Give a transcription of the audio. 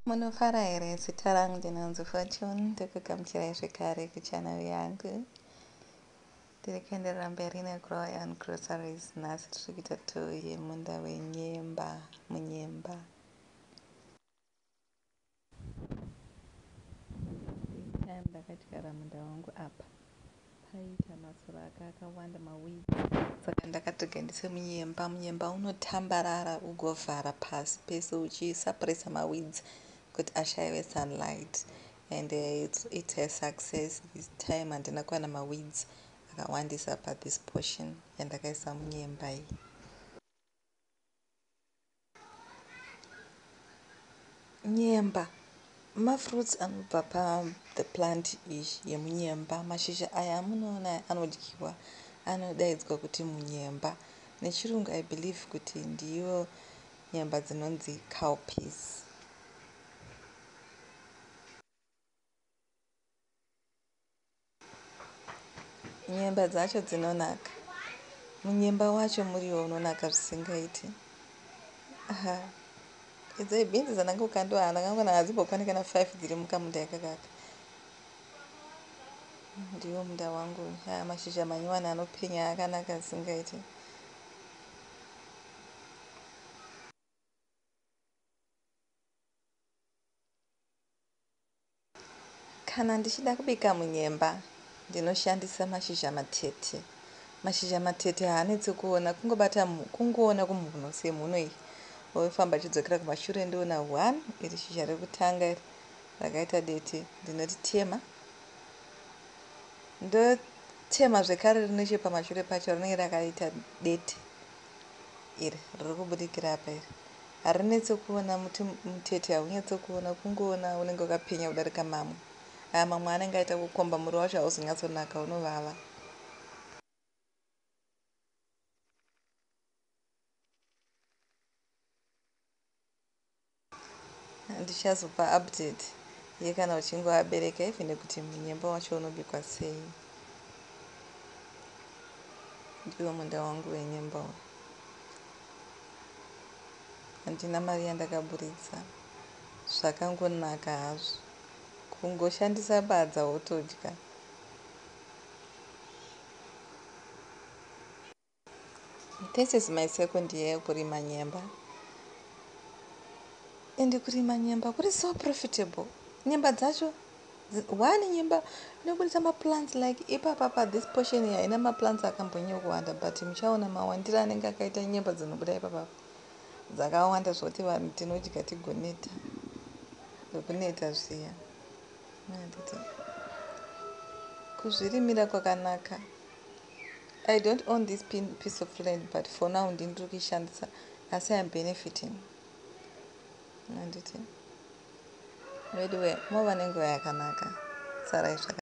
Munofara here zita rangu ndinonzi Fortune ndikugamuchirai zvekare kuchannel yangu. Tiri kuenderera mberi negrowing on groceries. Nhasi tiri kuita tour yemunda wenyemba munyemba. Time ndakatyara munda wangu apa paita masora akawanda maweeds, saka ndakatoga ndise munyemba. Munyemba unotambarara ugovhara pasi pese uchisuppressa maweeds kuti ashayiwe sunlight, and it's a success this time. Handina kuwana maweeds akawandisa pathis portion yandakaisa munyemba iyi. Nyemba mafruits anobva pathe plant iyi yemunyemba. Mashizha aya amunoona anodyiwa anodaidzwa kuti munyemba. Nechirungu I believe kuti ndiyo nyemba dzinonzi cowpeas. Nyemba dzacho dzinonaka. Munyemba wacho muriwo unonaka zvisingaiti. Idzo bhinzi dzandanga ukandohana ndakangona hadzimbokwana kana 5 dziri mukamunda yakakaka. Ndiwo munda wangu. Mashizha manyowani anopenya akanaka zvisingaiti. Kana ndichida kubika munyemba ndinoshandisa mashizha matete. Mashizha matete haanetsi kuona, kungoona kumhuno semhuno iyi wofamba chidzokera kumashure ndoona 1 iri shizha rekutanga iri rakaita dete ndinoritema, ndotema zvekare rine chepamashure pacho rinenge rakaita dete iri riri kubudikira apa iri harinetsi kuona. Muti mutete haunyatsi kuona, kungoona unenge wakapenya kudarika mamwe. Mamwe anenge aita kukomba, muri wacho hauzonyatsonaka, unovava. Ndichazopa update yekana uchinge wabereka ivi nekuti munyemba wacho unobikwa sei. Ndiwo munda wangu wenyemba uyu. Handina mari yandakaburitsa, zvakangonaka hazvo kungoshandisa badza wotodya. This is my second year kurima nyemba, and kurima nyemba kuri so profitable. Nyemba dzacho 1 nyemba inobudisa maplants like ipapa this portion here haina maplants akambonyokuwanda, but muchaona mawandiro anenge akaita nyemba dzinobuda ipapa dzakawanda zvoti vanhu tinodya tigoneta zvekuneta zviya. Handiti kuzvirimira kwakanaka. I don't own this piece of land, but for now ndiri kuishandisa asi I'm benefiting. Handiti by the way mova nenguva yakanaka. Sarai zvaka